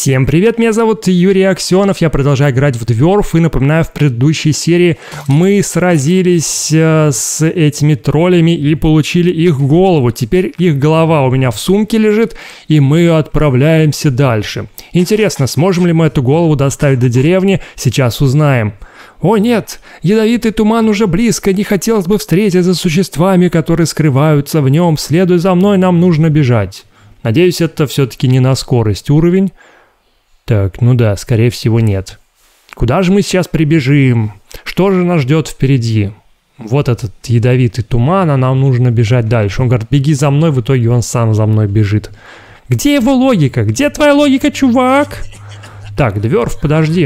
Всем привет, меня зовут Юрий Аксенов, я продолжаю играть в Dwarf и напоминаю, в предыдущей серии мы сразились с этими троллями и получили их голову. Теперь их голова у меня в сумке лежит и мы отправляемся дальше. Интересно, сможем ли мы эту голову доставить до деревни? Сейчас узнаем. О нет, ядовитый туман уже близко, не хотелось бы встретиться с существами, которые скрываются в нем. Следуй за мной, нам нужно бежать. Надеюсь, это все-таки не на скорость уровень. Так, ну да, скорее всего нет. Куда же мы сейчас прибежим? Что же нас ждет впереди? Вот этот ядовитый туман, а нам нужно бежать дальше. Он говорит, беги за мной, в итоге он сам за мной бежит. Где его логика? Где твоя логика, чувак? Так, Dwarf, подожди.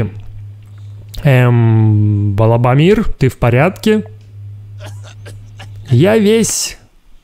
Балабамир, ты в порядке? Я весь...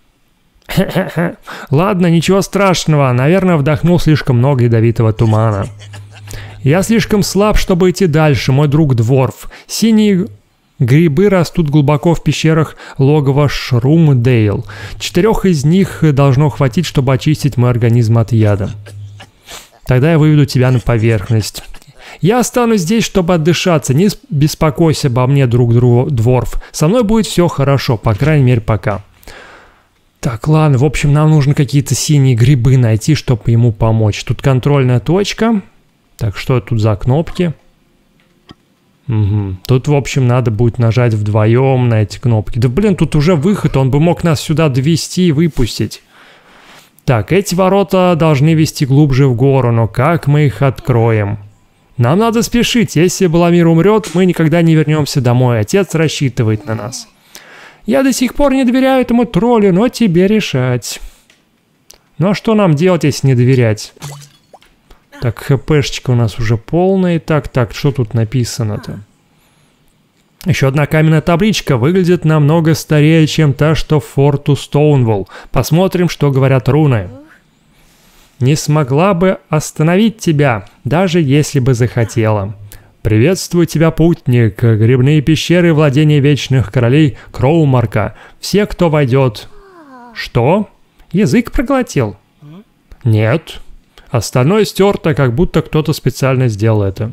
Ладно, ничего страшного. Наверное, вдохнул слишком много ядовитого тумана. Я слишком слаб, чтобы идти дальше, мой друг Dwarf. Синие грибы растут глубоко в пещерах логова Шрумдейл. 4 из них должно хватить, чтобы очистить мой организм от яда. Тогда я выведу тебя на поверхность. Я останусь здесь, чтобы отдышаться. Не беспокойся обо мне, друг Dwarf. Со мной будет все хорошо, по крайней мере, пока. Так, ладно, в общем, нам нужно какие-то синие грибы найти, чтобы ему помочь. Тут контрольная точка. Так, что тут за кнопки? Угу. Тут, в общем, надо будет нажать вдвоем на эти кнопки. Да, блин, тут уже выход, он бы мог нас сюда довести и выпустить. Так, эти ворота должны вести глубже в гору, но как мы их откроем? Нам надо спешить, если Баламир умрет, мы никогда не вернемся домой, отец рассчитывает на нас. Я до сих пор не доверяю этому троллю, но тебе решать. Ну а что нам делать, если не доверять? Так, хпшечка у нас уже полная. Так, что тут написано-то? Еще одна каменная табличка. Выглядит намного старее, чем та, что в форту Стоунволл. Посмотрим, что говорят руны. Не смогла бы остановить тебя, даже если бы захотела. Приветствую тебя, путник. Грибные пещеры, владения вечных королей Кроумарка. Все, кто войдет... Что? Язык проглотил? Нет. Остальное стерто, как будто кто-то специально сделал это.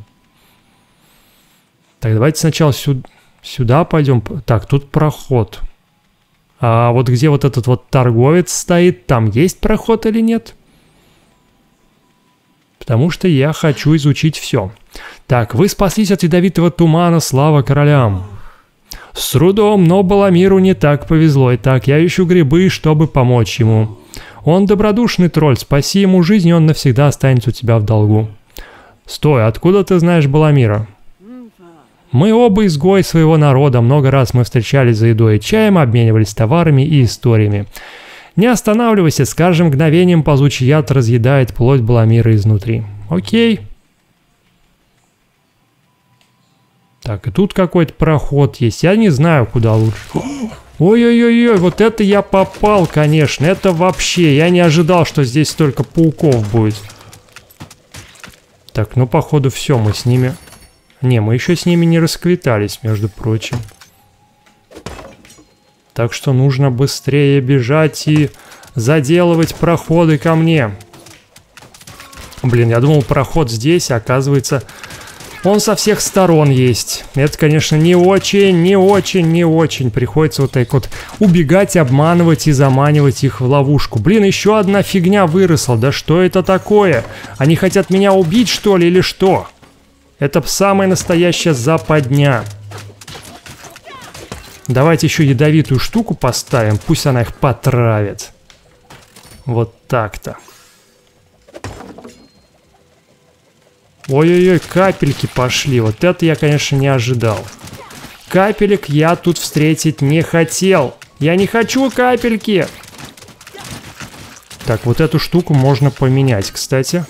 Так, давайте сначала сюда пойдем. Так, тут проход. А вот где вот этот вот торговец стоит, там есть проход или нет? Потому что я хочу изучить все. Так, вы спаслись от ядовитого тумана, слава королям. С трудом, но Баламиру не так повезло. Итак, я ищу грибы, чтобы помочь ему. Он добродушный тролль, спаси ему жизнь, и он навсегда останется у тебя в долгу. Стой, откуда ты знаешь Баламира? Мы оба изгои своего народа, много раз мы встречались за едой и чаем, обменивались товарами и историями. Не останавливайся, с каждым мгновением ползучий яд разъедает плоть Баламира изнутри. Окей. Так, и тут какой-то проход есть, я не знаю, куда лучше. Ой-ой-ой, вот это я попал, конечно. Это вообще, я не ожидал, что здесь столько пауков будет. Так, ну походу все, мы с ними... Не, мы еще с ними не расквитались, между прочим. Так что нужно быстрее бежать и заделывать проходы ко мне. Блин, я думал, проход здесь, а оказывается... Он со всех сторон есть. Это, конечно, не очень приходится вот так вот убегать, обманывать и заманивать их в ловушку. Блин, еще одна фигня выросла. Да что это такое? Они хотят меня убить, что ли, или что? Это самая настоящая западня. Давайте еще ядовитую штуку поставим. Пусть она их потравит. Вот так-то. Ой-ой-ой, капельки пошли. Вот это я, конечно, не ожидал. Капелек я тут встретить не хотел. Я не хочу капельки. Так, вот эту штуку можно поменять, кстати.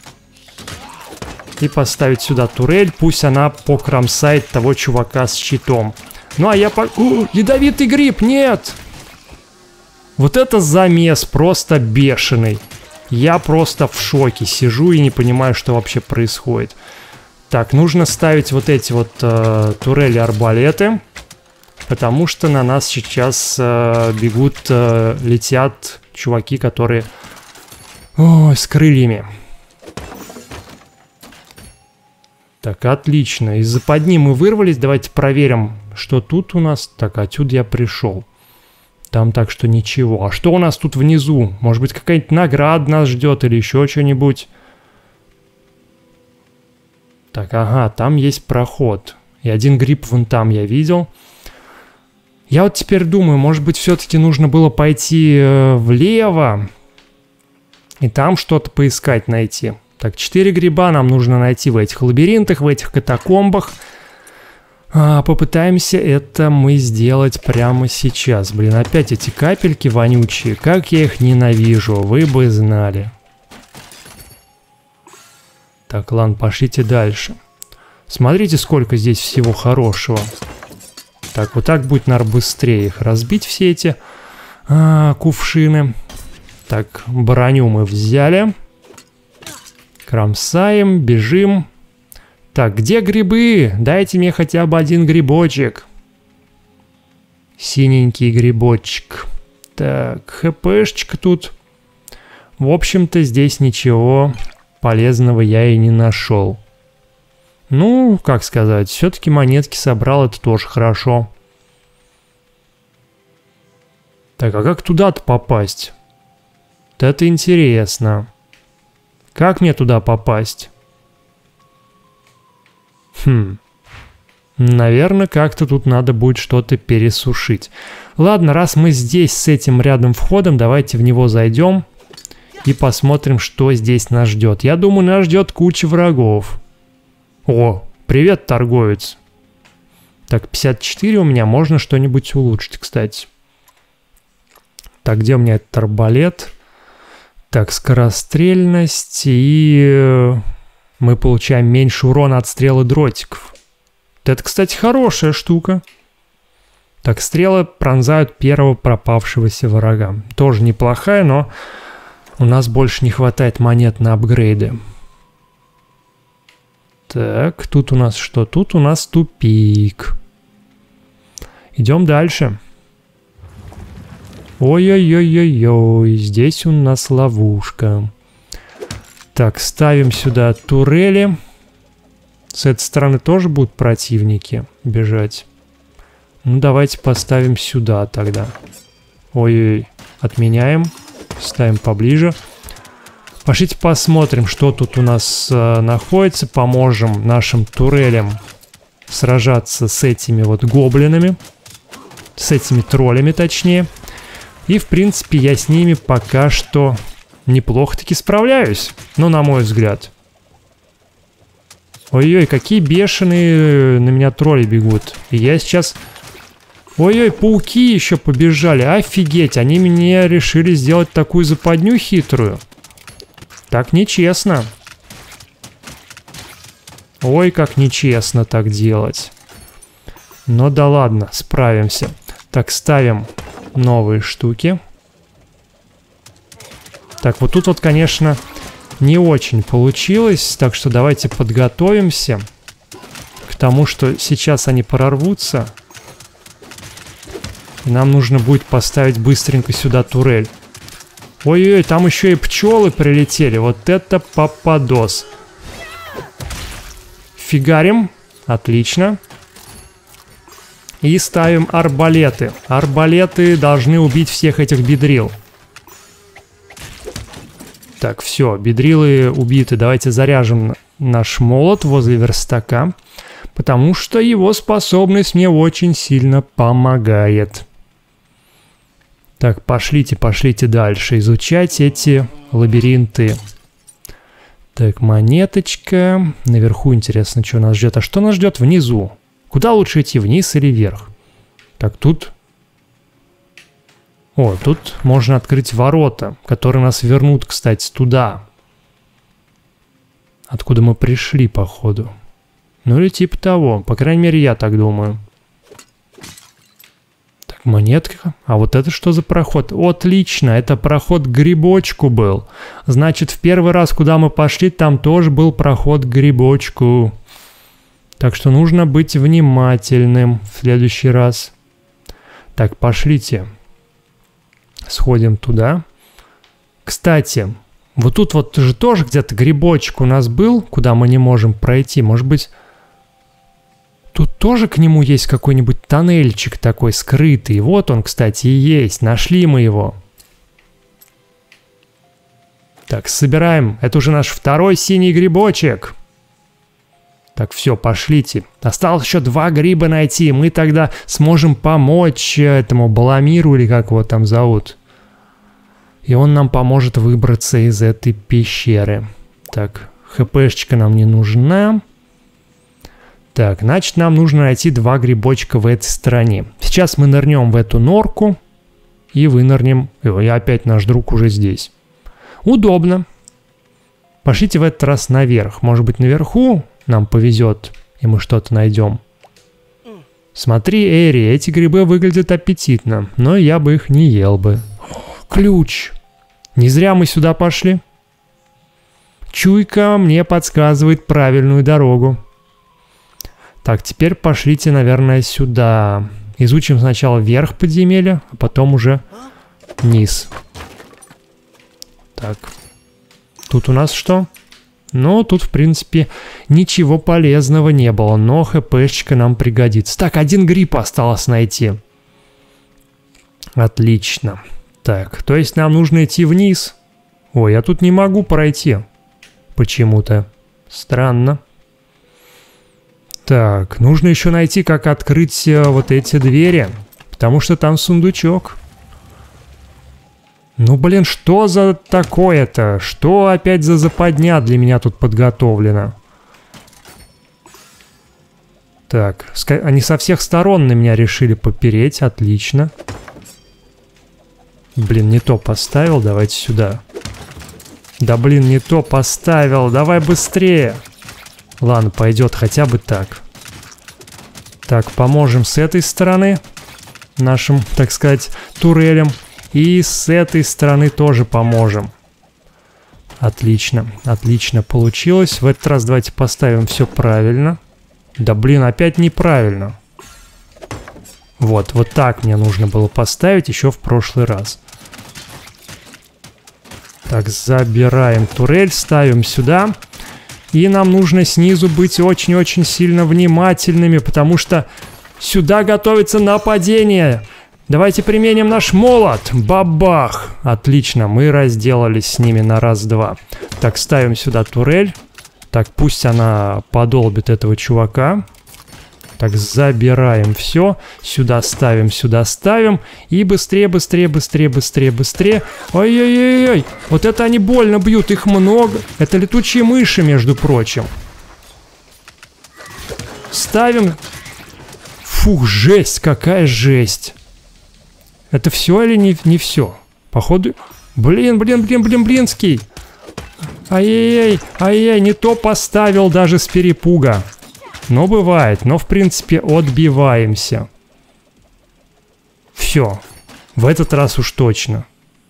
И поставить сюда турель. Пусть она покромсает того чувака с щитом. Ну, а я по... О, ядовитый гриб, нет! Вот это замес просто бешеный. Я просто в шоке сижу и не понимаю, что вообще происходит. Так, нужно ставить вот эти вот турели-арбалеты. Потому что на нас сейчас бегут, летят чуваки, которые... Ой, с крыльями. Так, отлично. Из западни мы вырвались. Давайте проверим, что тут у нас. Так, отсюда я пришел. Там так что ничего. А что у нас тут внизу? Может быть, какая-нибудь награда нас ждет или еще что-нибудь? Так, ага, там есть проход. И один гриб вон там я видел. Я вот теперь думаю, может быть, все-таки нужно было пойти влево и там что-то поискать, найти. Так, 4 гриба нам нужно найти в этих лабиринтах, в этих катакомбах. Попытаемся это мы сделать прямо сейчас. Блин, опять эти капельки вонючие. Как я их ненавижу, вы бы знали. Так, ладно, пошлите дальше. Смотрите, сколько здесь всего хорошего. Так, вот так будет, наверное, быстрее их разбить, все эти кувшины. Так, броню мы взяли. Кромсаем, бежим. Так, где грибы? Дайте мне хотя бы один грибочек. Синенький грибочек. Так, хпшечка тут. В общем-то, здесь ничего полезного я и не нашел. Ну, как сказать, все-таки монетки собрал, это тоже хорошо. Так, а как туда-то попасть? Вот это интересно. Как мне туда попасть? Наверное, как-то тут надо будет что-то пересушить. Ладно, раз мы здесь с этим рядом входом, давайте в него зайдем и посмотрим, что здесь нас ждет. Я думаю, нас ждет куча врагов. О, привет, торговец. Так, 54 у меня, можно что-нибудь улучшить, кстати. Так, где у меня этот арбалет? Так, скорострельность, и мы получаем меньше урона от стрелы дротиков. Это, кстати, хорошая штука. Так, стрелы пронзают первого пропавшегося врага. Тоже неплохая, но у нас больше не хватает монет на апгрейды. Так, тут у нас что? Тут у нас тупик. Идем дальше. Ой-ой-ой-ой-ой, здесь у нас ловушка. Так, ставим сюда турели. С этой стороны тоже будут противники бежать. Ну, давайте поставим сюда тогда. Ой-ой, отменяем. Ставим поближе. Пошлите посмотрим, что тут у нас находится. Поможем нашим турелям сражаться с этими вот гоблинами. С этими троллями, точнее. И, в принципе, я с ними пока что неплохо-таки справляюсь. Ну, на мой взгляд. Ой-ой, какие бешеные на меня тролли бегут. И я сейчас... Ой-ой, пауки еще побежали. Офигеть, они мне решили сделать такую западню хитрую. Так нечестно. Ой, как нечестно так делать. Ну да ладно, справимся. Так, ставим новые штуки. Так, вот тут вот, конечно, не очень получилось. Так что давайте подготовимся к тому, что сейчас они прорвутся. И нам нужно будет поставить быстренько сюда турель. Ой-ой, там еще и пчелы прилетели. Вот это попадос. Фигарим. Отлично. И ставим арбалеты. Арбалеты должны убить всех этих бедрил. Так, все, бедрилы убиты. Давайте заряжем наш молот возле верстака. Потому что его способность мне очень сильно помогает. Так, пошлите, пошлите дальше. Изучать эти лабиринты. Так, монеточка. Наверху интересно, что нас ждет. А что нас ждет внизу? Куда лучше идти, вниз или вверх? Так, тут... О, тут можно открыть ворота, которые нас вернут, кстати, туда. Откуда мы пришли, походу. Ну или типа того. По крайней мере, я так думаю. Так, монетка. А вот это что за проход? Отлично, это проход к грибочку был. Значит, в первый раз, куда мы пошли, там тоже был проход к грибочку. Так что нужно быть внимательным в следующий раз. Так, пошлите. Сходим туда. Кстати, Вот тут вот же тоже где-то грибочек у нас был, куда мы не можем пройти. Может быть, тут тоже к нему есть какой-нибудь тоннельчик такой скрытый. Вот он, кстати, и есть. Нашли мы его. Так, собираем. Это уже наш второй синий грибочек. Так, все, пошлите. Осталось еще 2 гриба найти. Мы тогда сможем помочь этому Баламиру, или как его там зовут. И он нам поможет выбраться из этой пещеры. Так, хпшечка нам не нужна. Так, значит, нам нужно найти 2 грибочка в этой стороне. Сейчас мы нырнем в эту норку и вынырнем. И опять наш друг уже здесь. Удобно. Пошлите в этот раз наверх. Может быть, наверху нам повезет, и мы что-то найдем. Смотри, Эри, эти грибы выглядят аппетитно, но я бы их не ел бы. Ключ. Не зря мы сюда пошли. Чуйка мне подсказывает правильную дорогу. Так, теперь пошлите, наверное, сюда. Изучим сначала верх подземелья, а потом уже низ. Так. Тут у нас что? Ну, тут, в принципе, ничего полезного не было, но хпшечка нам пригодится. Так, 1 гриб осталось найти. Отлично. Так, то есть нам нужно идти вниз. Ой, я тут не могу пройти. Почему-то. Странно. Так, нужно еще найти, как открыть вот эти двери. Потому что там сундучок. Ну, блин, что за такое-то? Что опять за западня для меня тут подготовлена? Так, они со всех сторон на меня решили попереть. Отлично. Блин, не то поставил. Давайте сюда. Да, блин, не то поставил. Давай быстрее. Ладно, пойдет хотя бы так. Так, поможем с этой стороны нашим, так сказать, турелям. И с этой стороны тоже поможем. Отлично, отлично получилось. В этот раз давайте поставим все правильно. Да блин, опять неправильно. Вот так мне нужно было поставить еще в прошлый раз. Так, забираем турель, ставим сюда. И нам нужно снизу быть очень-очень сильно внимательными, потому что сюда готовится нападение. Давайте применим наш молот. Бабах! Отлично, мы разделались с ними на раз-два. Так, ставим сюда турель. Так, пусть она подолбит этого чувака. Так, забираем все. Сюда ставим. И быстрее, быстрее, быстрее, быстрее, быстрее. Ой-ой-ой-ой. Вот это они больно бьют, их много. Это летучие мыши, между прочим. Ставим. Фух, жесть, какая жесть. Это все или не все? Походу... Блинский. Ай-яй-яй, не то поставил даже с перепуга. Но бывает, но в принципе отбиваемся. Все. В этот раз уж точно.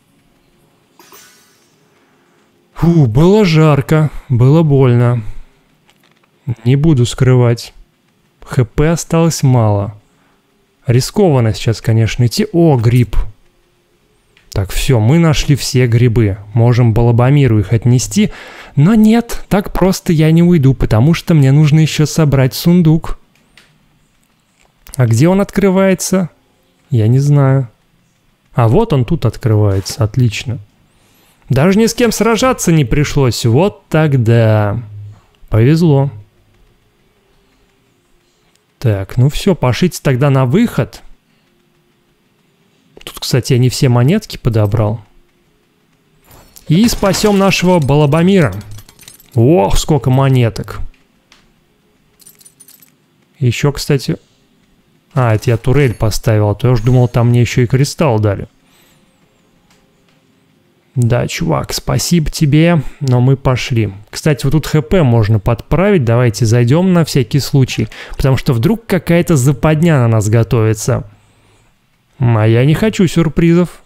Фу, было жарко, было больно. Не буду скрывать. ХП осталось мало. Рискованно сейчас, конечно, идти. О, гриб. Так, все, мы нашли все грибы. Можем Балабамиру их отнести. Но нет, так просто я не уйду, потому что мне нужно еще собрать сундук. А где он открывается? Я не знаю. А вот он тут открывается, отлично. Даже ни с кем сражаться не пришлось. Вот тогда. Повезло. Так, ну все, пошлите тогда на выход. Тут, кстати, я не все монетки подобрал. И спасем нашего Балабамира. Ох, сколько монеток. Еще, кстати... А, это я турель поставил, а то я уж думал, там мне еще и кристалл дали. Да, чувак, спасибо тебе, но мы пошли. Кстати, вот тут ХП можно подправить, давайте зайдем на всякий случай. Потому что вдруг какая-то западня на нас готовится. А я не хочу сюрпризов.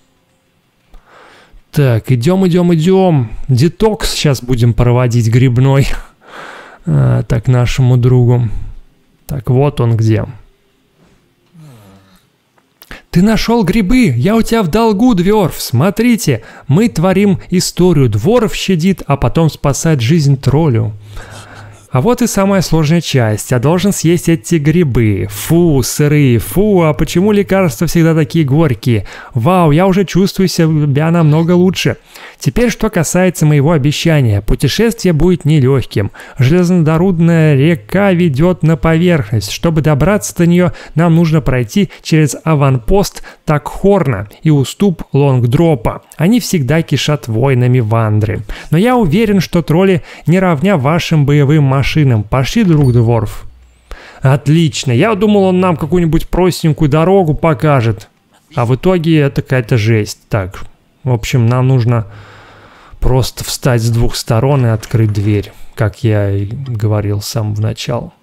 Так, идем. Детокс сейчас будем проводить грибной. Так, нашему другу. Так, вот он где. «Ты нашел грибы! Я у тебя в долгу, Дворф! Смотрите, мы творим историю. Дворф щадит, а потом спасает жизнь троллю». А вот и самая сложная часть. Я должен съесть эти грибы. Фу, сырые, фу, а почему лекарства всегда такие горькие? Вау, я уже чувствую себя намного лучше. Теперь, что касается моего обещания. Путешествие будет нелегким. Железнодородная река ведет на поверхность. Чтобы добраться до нее, нам нужно пройти через аванпост Такхорна и уступ Лонгдропа. Они всегда кишат воинами Вандры. Но я уверен, что тролли не равня вашим боевым машинам. Пошли, друг Дворф. Отлично. Я думал, он нам какую-нибудь простенькую дорогу покажет. А в итоге это какая-то жесть. Так, в общем, нам нужно просто встать с двух сторон и открыть дверь, как я и говорил с самого начала.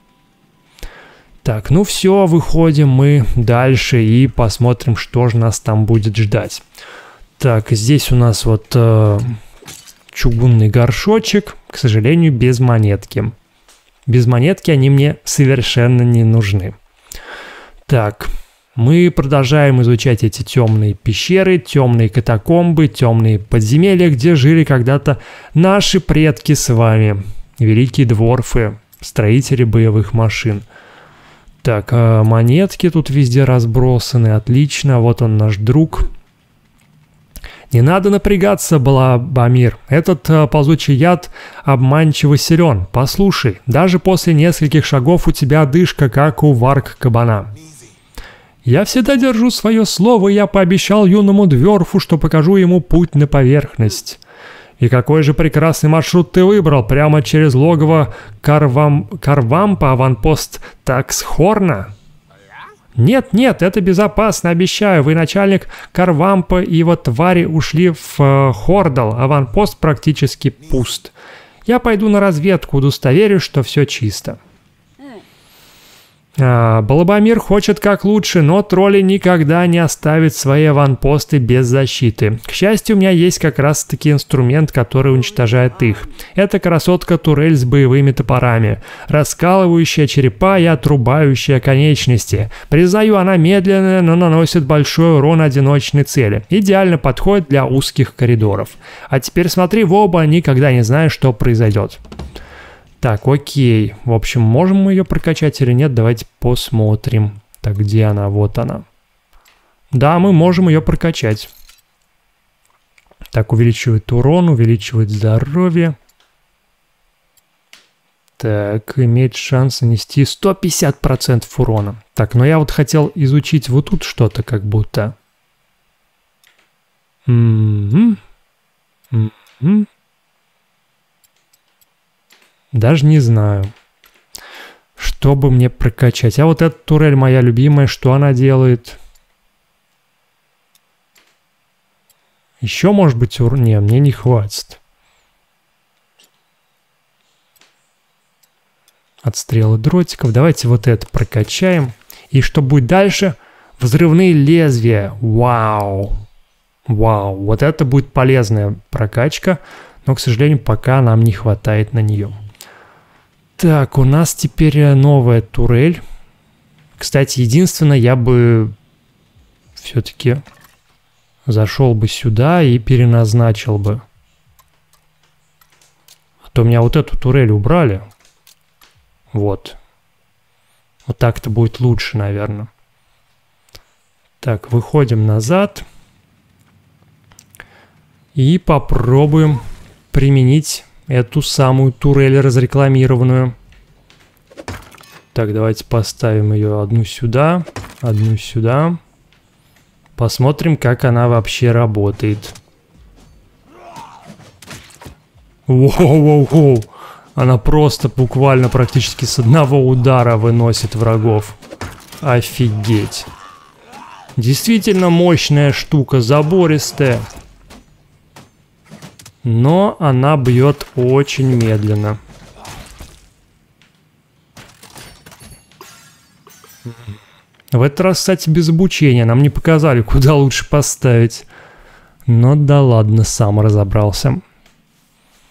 Так, ну все, выходим мы дальше и посмотрим, что же нас там будет ждать. Так, здесь у нас вот чугунный горшочек, к сожалению, без монетки. Без монетки они мне совершенно не нужны. Так, мы продолжаем изучать эти темные пещеры, темные катакомбы, темные подземелья, где жили когда-то наши предки с вами, великие дворфы, строители боевых машин. Так, монетки тут везде разбросаны, отлично, вот он наш друг. Не надо напрягаться, Балабамир. Этот ползучий яд обманчиво силен. Послушай, даже после нескольких шагов у тебя одышка, как у варк-кабана. Я всегда держу свое слово, и я пообещал юному Дворфу, что покажу ему путь на поверхность. И какой же прекрасный маршрут ты выбрал, прямо через логово Карвампа, аванпост Такхорна? Нет, это безопасно, обещаю. Вы, начальник Карвампа, и его твари ушли в Хордал. Аванпост практически пуст. Я пойду на разведку, удостоверюсь, что все чисто. Балабамир хочет как лучше, но тролли никогда не оставят свои аванпосты без защиты. К счастью, у меня есть как раз-таки инструмент, который уничтожает их. Это красотка-турель с боевыми топорами, раскалывающая черепа и отрубающая конечности. Признаю, она медленная, но наносит большой урон одиночной цели. Идеально подходит для узких коридоров. А теперь смотри в оба, никогда не знаешь, что произойдет. Так, окей. В общем, можем мы ее прокачать или нет? Давайте посмотрим. Так, где она? Вот она. Да, мы можем ее прокачать. Так, увеличивает урон, увеличивает здоровье. Так, имеет шанс нанести 150% урона. Так, но я вот хотел изучить вот тут что-то как будто. Даже не знаю, что бы мне прокачать. А вот эта турель моя любимая, что она делает? Еще, может быть, не, мне не хватит. Отстрелы дротиков. Давайте вот это прокачаем. И что будет дальше? Взрывные лезвия. Вау. Вау. Вот это будет полезная прокачка. Но, к сожалению, пока нам не хватает на нее. Так, у нас теперь новая турель. Кстати, единственное, я бы все-таки зашел бы сюда и переназначил бы. А то у меня вот эту турель убрали. Вот. Вот так-то будет лучше, наверное. Так, выходим назад. И попробуем применить эту самую турель разрекламированную. Так, давайте поставим ее одну сюда, одну сюда. Посмотрим, как она вообще работает. Воу-воу-воу. Она просто буквально практически с одного удара выносит врагов. Офигеть. Действительно мощная штука, забористая. Но она бьет очень медленно. В этот раз, кстати, без обучения. Нам не показали, куда лучше поставить. Но да ладно, сам разобрался.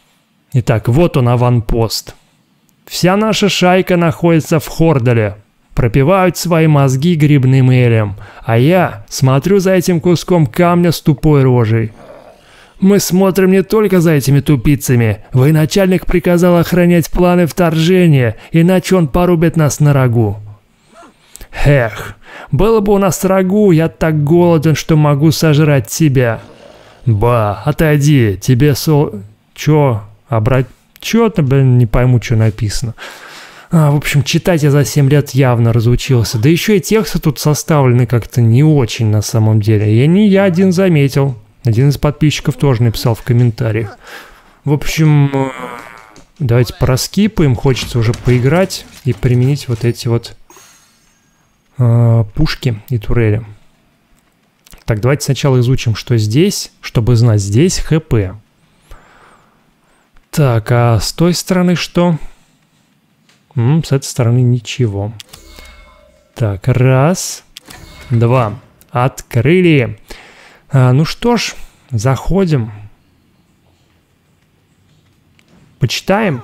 Итак, вот он, аванпост. Вся наша шайка находится в Хордале. пропивают свои мозги грибным элем, а я смотрю за этим куском камня с тупой рожей. Мы смотрим не только за этими тупицами. Военачальник приказал охранять планы вторжения, иначе он порубит нас на рагу. Эх, было бы у нас рагу, я так голоден, что могу сожрать тебя. Ба, отойди, тебе Чё? Чё-то, блин, не пойму, что написано. В общем, читать я за 7 лет явно разучился. Да еще и тексты тут составлены как-то не очень на самом деле. Я не я один заметил. Один из подписчиков тоже написал в комментариях. В общем, давайте проскипаем. Хочется уже поиграть и применить вот эти вот пушки и турели. Так, давайте сначала изучим, что здесь, чтобы знать. Здесь ХП. Так, а с той стороны что? С этой стороны ничего. Так, раз, два. Открыли. Ну что ж, заходим. Почитаем.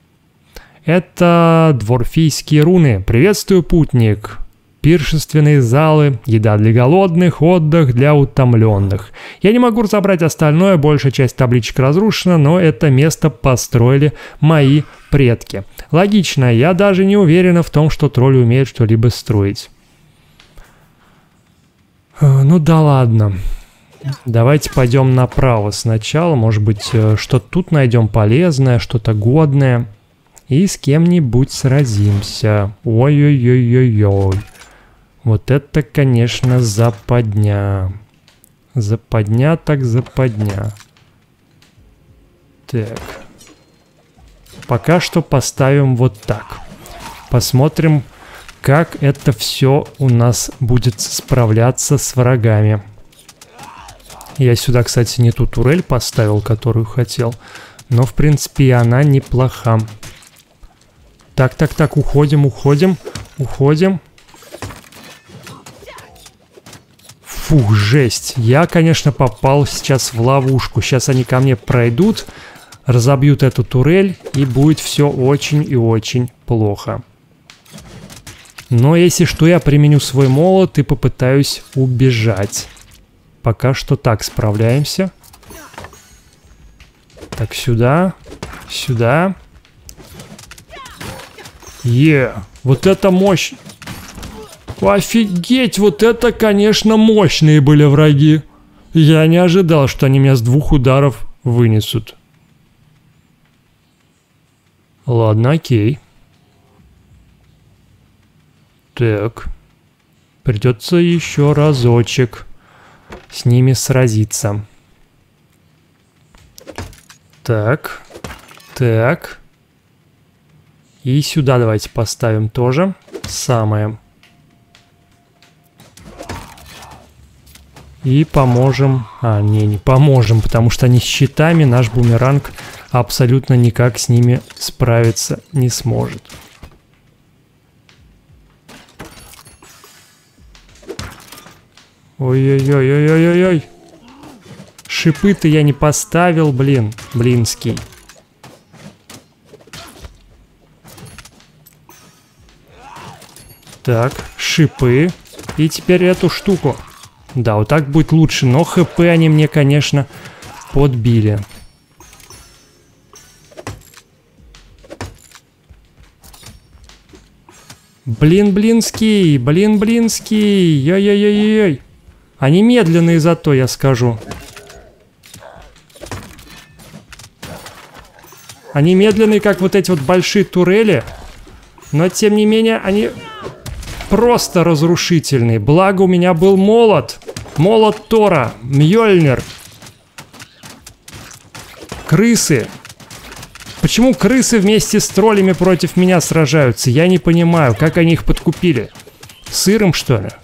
Это дворфийские руны. Приветствую, путник. Пиршественные залы, еда для голодных, отдых для утомленных. Я не могу разобрать остальное, большая часть табличек разрушена, но это место построили мои предки. Логично, я даже не уверена в том, что тролли умеют что-либо строить. Ну да ладно. Давайте пойдем направо сначала, может быть, что-то тут найдем полезное, что-то годное. И с кем-нибудь сразимся. Ой-ой-ой-ой-ой. Вот это, конечно, западня. Западня так западня. Так. Пока что поставим вот так. Посмотрим, как это все у нас будет справляться с врагами. Я сюда, кстати, не ту турель поставил, которую хотел. Но, в принципе, она неплоха. Так, уходим. Фух, жесть. Я, конечно, попал сейчас в ловушку. Сейчас они ко мне пройдут, разобьют эту турель, и будет все очень и очень плохо. Но если что, я применю свой молот и попытаюсь убежать. Пока что так справляемся. Так, сюда. Вот это мощь. Офигеть, вот это, конечно, мощные были враги. Я не ожидал, что они меня с 2 ударов вынесут. Ладно, окей. Так. Придется еще разочек с ними сразиться. Так. И сюда давайте поставим тоже самое. И поможем... не поможем, потому что они с щитами, наш бумеранг абсолютно никак с ними справиться не сможет. Ой-ой-ой-ой-ой-ой-ой. Шипы-то я не поставил, блинский. Так, шипы. И теперь эту штуку. Да, вот так будет лучше, но ХП они мне, конечно, подбили. Блинский. Ой-ой-ой-ой. Они медленные зато, я скажу. Они медленные, как вот эти вот большие турели. Но, тем не менее, они просто разрушительные. Благо, у меня был молот. Молот Тора. Мьёльнир. Крысы. Почему крысы вместе с троллями против меня сражаются? Я не понимаю, как они их подкупили. Сыром, что ли?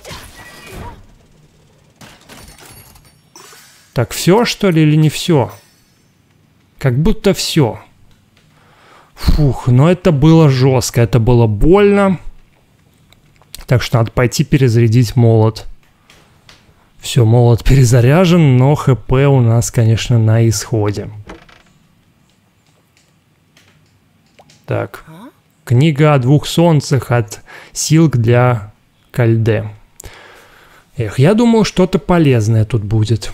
Так, все, что ли, или не все? Как будто все. Фух, но это было жестко, это было больно. Так что надо пойти перезарядить молот. Все, молот перезаряжен, но ХП у нас, конечно, на исходе. Так. Книга о двух солнцах от Силк для Кальде. Эх, я думал, что-то полезное тут будет.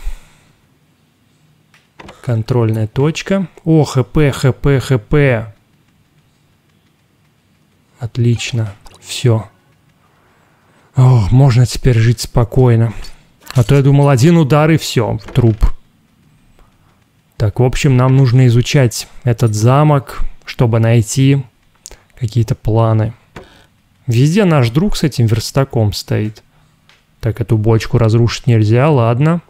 Контрольная точка. О, ХП, ХП, ХП. Отлично. Все. О, можно теперь жить спокойно. А то я думал, один удар и все, труп. Так, в общем, нам нужно изучать этот замок, чтобы найти какие-то планы. Везде наш друг с этим верстаком стоит. Так, эту бочку разрушить нельзя, ладно.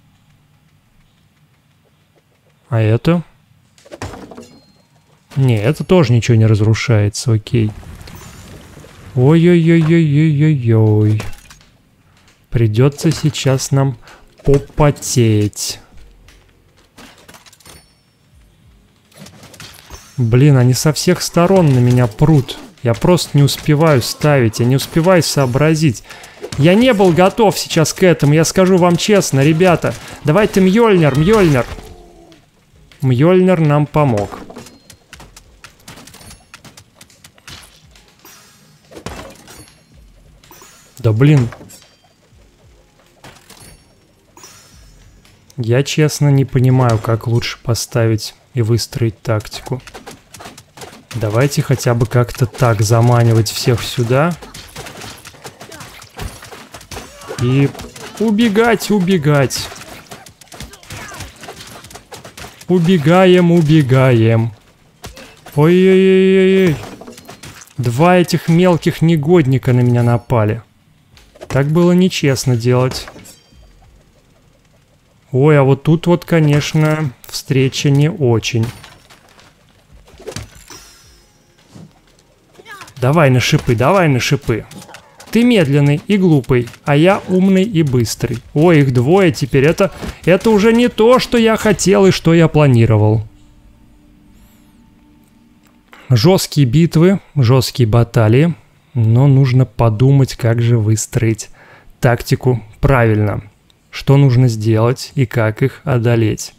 А это? Не, это тоже ничего не разрушается, окей. Ой-ой-ой-ой-ой-ой-ой. Придется сейчас нам попотеть. Блин, они со всех сторон на меня прут. Я просто не успеваю ставить, я не успеваю сообразить. Я не был готов сейчас к этому, я скажу вам честно, ребята. Давайте Мьёльнир, Мьёльнир. Мьёльнир нам помог. Да блин. Я честно не понимаю, как лучше поставить и выстроить тактику. Давайте хотя бы как-то так заманивать всех сюда. И убегать, убегать. Убегаем, убегаем. Ой-ой-ой-ой-ой. Два этих мелких негодника на меня напали. Так было нечестно делать. Ой, а вот тут вот, конечно, встреча не очень. Давай на шипы, давай на шипы. Ты медленный и глупый, а я умный и быстрый. Ой, их двое теперь. Это уже не то, что я хотел и что я планировал. Жесткие битвы, жесткие баталии. Но нужно подумать, как же выстроить тактику правильно. Что нужно сделать и как их одолеть.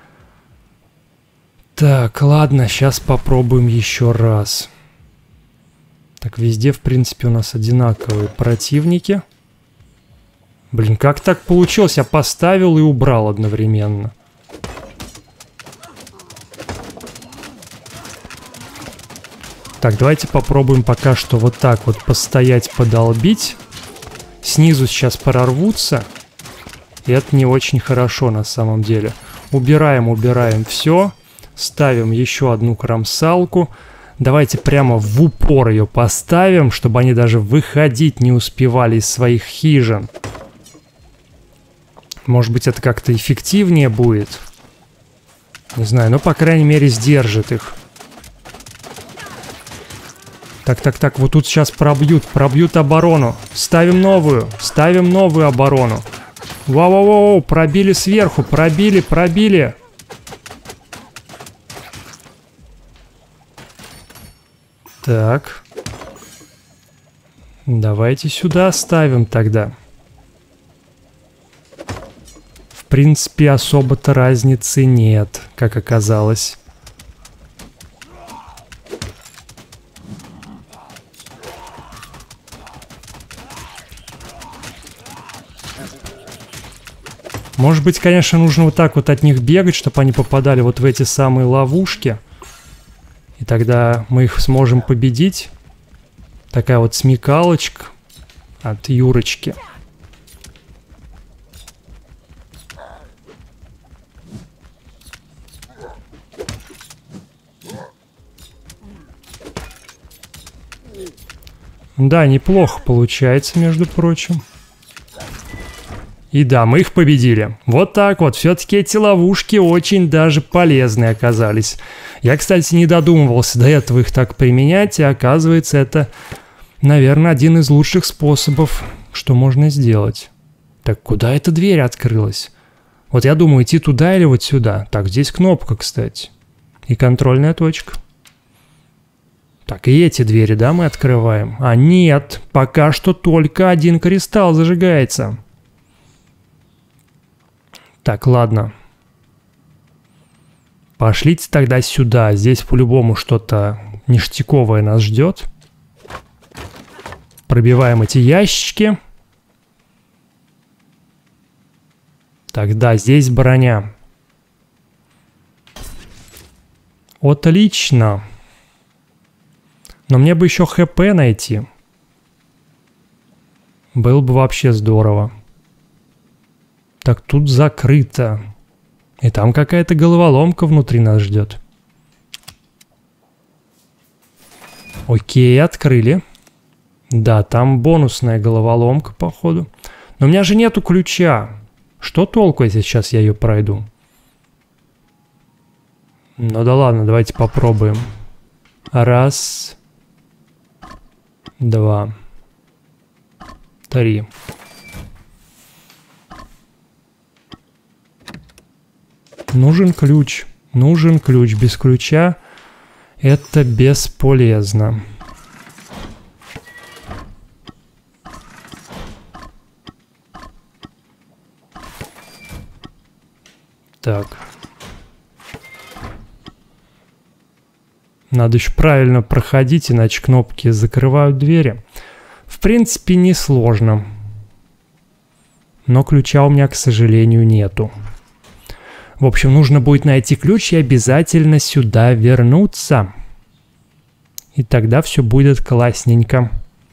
Так, ладно, сейчас попробуем еще раз. Так, везде, в принципе, у нас одинаковые противники. Блин, как так получилось? Я поставил и убрал одновременно. Так, давайте попробуем пока что вот так вот постоять, подолбить. Снизу сейчас прорвутся. И это не очень хорошо на самом деле. Убираем, убираем все. Ставим еще одну кромсалку. Давайте прямо в упор ее поставим, чтобы они даже выходить не успевали из своих хижин. Может быть, это как-то эффективнее будет. Не знаю, но по крайней мере сдержит их. Так, так, так, вот тут сейчас пробьют оборону. Ставим новую оборону. Вау-вау-вау, пробили сверху, пробили. Так. Давайте сюда ставим тогда. В принципе, особо-то разницы нет, как оказалось. Может быть, конечно, нужно вот так вот от них бегать, чтобы они попадали вот в эти самые ловушки. И тогда мы их сможем победить. Такая вот смекалочка от Юрочки. Да, неплохо получается, между прочим. И да, мы их победили. Вот так вот. Все-таки эти ловушки очень даже полезные оказались. Я, кстати, не додумывался до этого их так применять. И оказывается, это, наверное, один из лучших способов, что можно сделать. Так, куда эта дверь открылась? Вот я думаю, идти туда или вот сюда. Так, здесь кнопка, кстати. И контрольная точка. Так, и эти двери, да, мы открываем? А нет, пока что только один кристалл зажигается. Так, ладно. Пошлите тогда сюда. Здесь по-любому что-то ништяковое нас ждет. Пробиваем эти ящички. Так, да, здесь броня. Отлично. Но мне бы еще ХП найти. Было бы вообще здорово. Так, тут закрыто. И там какая-то головоломка внутри нас ждет. Окей, открыли. Да, там бонусная головоломка, походу. Но у меня же нету ключа. Что толку, если сейчас я ее пройду? Ну да ладно, давайте попробуем. Раз. Два. Три. Нужен ключ. Нужен ключ. Без ключа это бесполезно. Так. Надо еще правильно проходить, иначе кнопки закрывают двери. В принципе, несложно. Но ключа у меня, к сожалению, нету. В общем, нужно будет найти ключ и обязательно сюда вернуться. И тогда все будет классненько.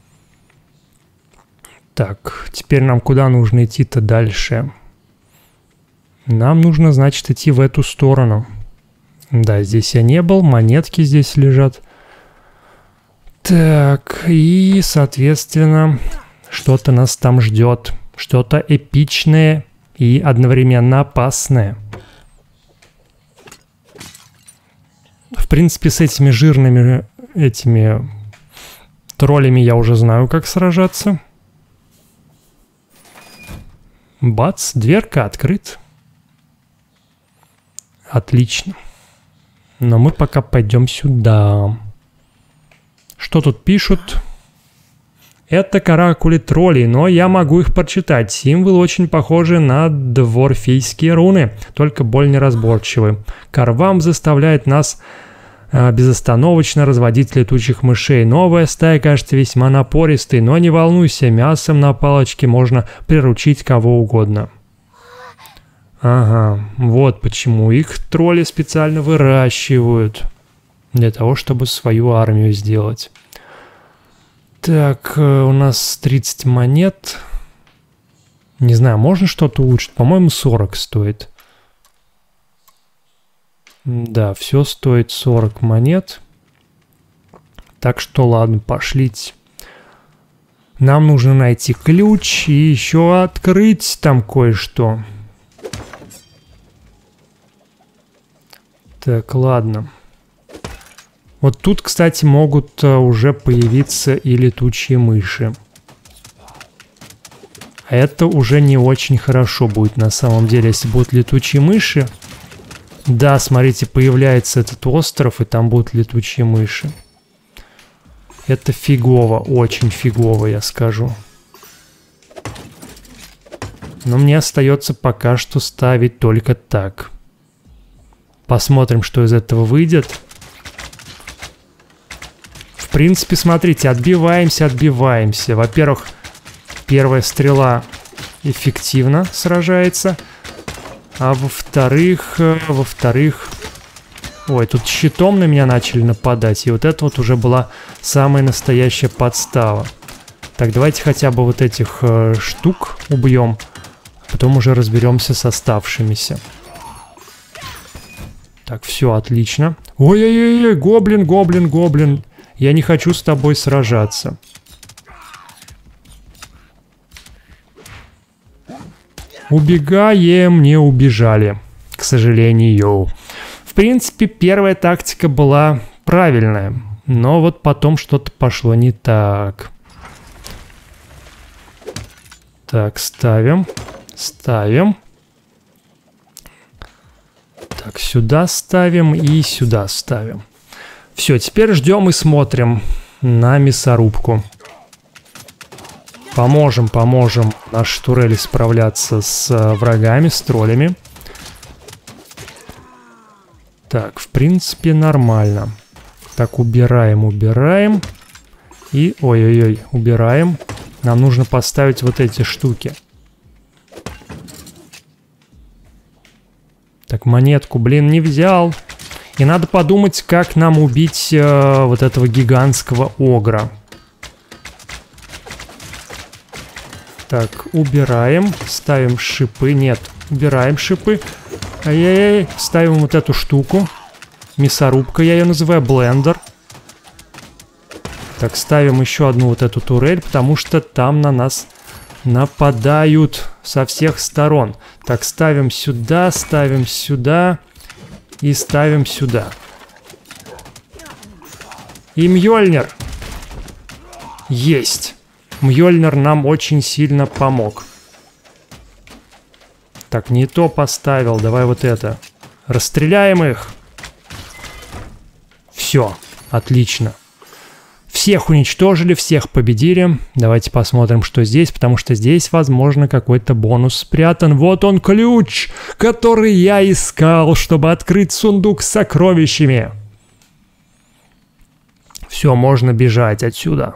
Так, теперь нам куда нужно идти-то дальше? Нам нужно, значит, идти в эту сторону. Да, здесь я не был, монетки здесь лежат. Так, и, соответственно, что-то нас там ждет. Что-то эпичное и одновременно опасное. В принципе, с этими жирными троллями я уже знаю, как сражаться. Бац, дверка открыта. Отлично. Но мы пока пойдем сюда. Что тут пишут? Это каракули троллей, но я могу их прочитать. Символы очень похожи на дворфийские руны, только более неразборчивы. Карвам заставляет нас безостановочно разводить летучих мышей. Новая стая кажется весьма напористой, но не волнуйся, мясом на палочке можно приручить кого угодно. Ага, вот почему их тролли специально выращивают. Для того, чтобы свою армию сделать. Так, у нас 30 монет. Не знаю, можно что-то улучшить? По-моему, 40 стоит. Да, все стоит 40 монет. Так что ладно, пошлите. Нам нужно найти ключ и еще открыть там кое-что. Так, ладно. Вот тут, кстати, могут уже появиться и летучие мыши. А это уже не очень хорошо будет на самом деле, если будут летучие мыши. Да, смотрите, появляется этот остров, и там будут летучие мыши. Это фигово, очень фигово, я скажу. Но мне остается пока что ставить только так. Посмотрим, что из этого выйдет. В принципе, смотрите, отбиваемся. Во-первых, первая стрела эффективно сражается. А во-вторых... Ой, тут щитом на меня начали нападать. И вот это вот уже была самая настоящая подстава. Так, давайте хотя бы вот этих штук убьем. Потом уже разберемся с оставшимися. Так, все, отлично. Ой-ой-ой, гоблин. Я не хочу с тобой сражаться. Убегаем, не убежали, к сожалению. В принципе, первая тактика была правильная. Но вот потом что-то пошло не так. Так, ставим. Так, сюда ставим и сюда ставим. Все, теперь ждем и смотрим на мясорубку. Поможем нашей турели справляться с врагами, с троллями. Так, в принципе, нормально. Так, убираем, убираем. И, ой-ой-ой, убираем. Нам нужно поставить вот эти штуки. Так, монетку, блин, не взял. И надо подумать, как нам убить вот этого гигантского огра. Так, убираем. Ставим шипы. Нет, убираем шипы. Ай-яй-яй. Ставим вот эту штуку. Мясорубка, я ее называю, блендер. Так, ставим еще одну вот эту турель, потому что там на нас нападают со всех сторон. Так, ставим сюда и ставим сюда. И Мьёльнир. Есть. Мьёльнир нам очень сильно помог. Так, не то поставил, давай вот это. Расстреляем их. Все, отлично. Всех уничтожили, всех победили. Давайте посмотрим, что здесь, потому что здесь, возможно, какой-то бонус спрятан. Вот он, ключ, который я искал, чтобы открыть сундук с сокровищами. Все, можно бежать отсюда.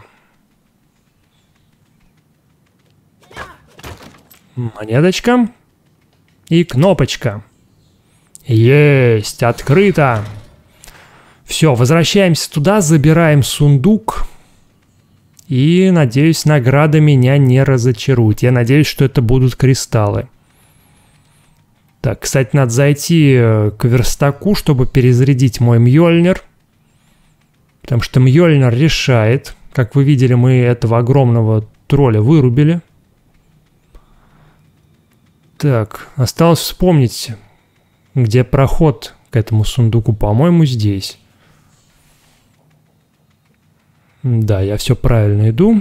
Монеточка. И кнопочка. Есть, открыто. Все, возвращаемся туда, забираем сундук. И, надеюсь, награда меня не разочарует. Я надеюсь, что это будут кристаллы. Так, кстати, надо зайти к верстаку, чтобы перезарядить мой Мьёльнир. Потому что Мьёльнир решает. Как вы видели, мы этого огромного тролля вырубили. Так, осталось вспомнить, где проход к этому сундуку. По-моему, здесь. Да, я все правильно иду.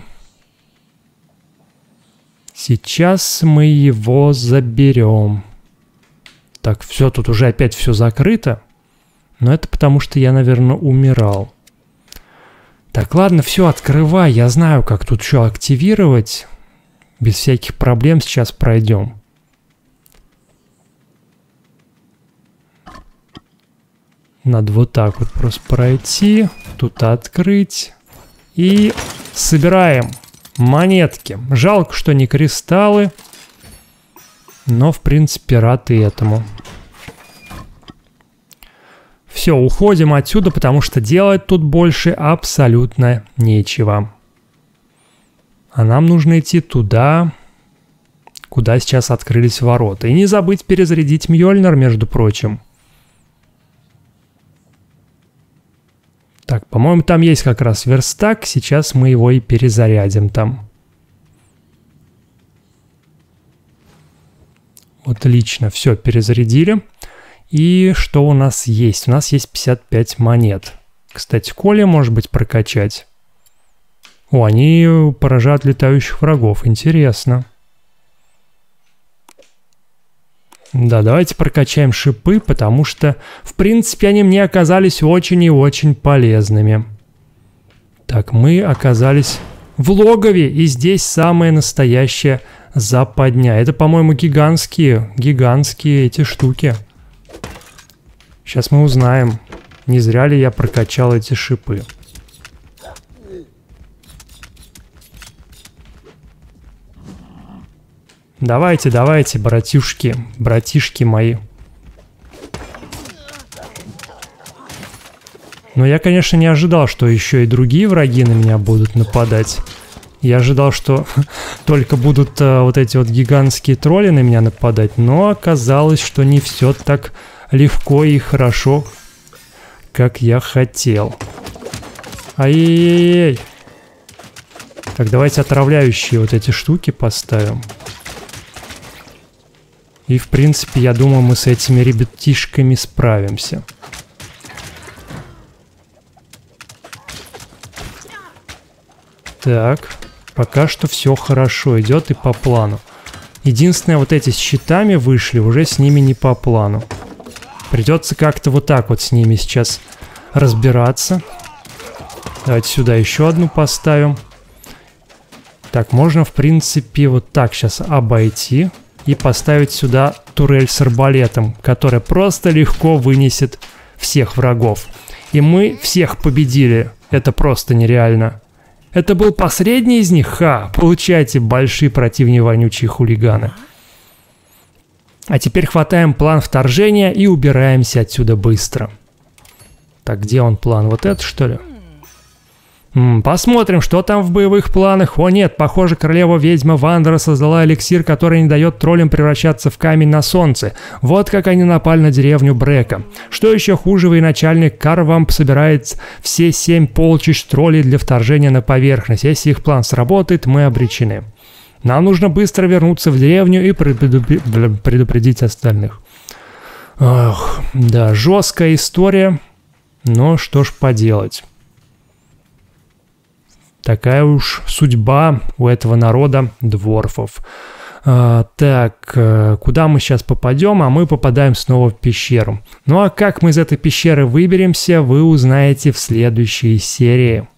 Сейчас мы его заберем. Так, все, тут уже опять все закрыто. Но это потому, что я, наверное, умирал. Так, ладно, все, открывай. Я знаю, как тут что активировать. Без всяких проблем сейчас пройдем. Надо вот так вот просто пройти. Тут открыть. И собираем монетки. Жалко, что не кристаллы. Но, в принципе, рад и этому. Все, уходим отсюда, потому что делать тут больше абсолютно нечего. А нам нужно идти туда, куда сейчас открылись ворота. И не забыть перезарядить Мьёльнир, между прочим. Так, по-моему, там есть как раз верстак. Сейчас мы его и перезарядим там. Отлично, все, перезарядили. И что у нас есть? У нас есть 55 монет. Кстати, Коля, может быть, прокачать. О, они поражают летающих врагов. Интересно. Да, давайте прокачаем шипы, потому что, в принципе, они мне оказались очень и очень полезными. Так, мы оказались в логове, и здесь самая настоящая западня. Это, по-моему, гигантские эти штуки. Сейчас мы узнаем, не зря ли я прокачал эти шипы. Давайте, давайте, братишки мои. Но я, конечно, не ожидал, что еще и другие враги на меня будут нападать. Я ожидал, что только будут вот эти вот гигантские тролли на меня нападать, но оказалось, что не все так легко и хорошо, как я хотел. Ай-яй-яй. Так, давайте отравляющие вот эти штуки поставим. И, в принципе, я думаю, мы с этими ребятишками справимся. Так, пока что все хорошо идет и по плану. Единственное, вот эти с щитами вышли, уже с ними не по плану. Придется как-то вот так вот с ними сейчас разбираться. Давайте сюда еще одну поставим. Так, можно, в принципе, вот так сейчас обойти. И поставить сюда турель с арбалетом, которая просто легко вынесет всех врагов. и мы всех победили. Это просто нереально. Это был последний из них? Ха! Получайте, большие противные вонючие хулиганы. А теперь хватаем план вторжения и убираемся отсюда быстро. Так, где он план? Вот это, что ли? Посмотрим, что там в боевых планах. О нет, похоже, королева-ведьма Вандера создала эликсир, который не дает троллям превращаться в камень на солнце. Вот как они напали на деревню Брека. Что еще хуже, военачальник Карвамп собирает все 7 полчищ троллей для вторжения на поверхность. Если их план сработает, мы обречены. Нам нужно быстро вернуться в деревню и предупредить остальных. Ох, да, жесткая история, но что ж поделать. Такая уж судьба у этого народа дворфов. Так, куда мы сейчас попадем? А мы попадаем снова в пещеру. Ну а как мы из этой пещеры выберемся, вы узнаете в следующей серии.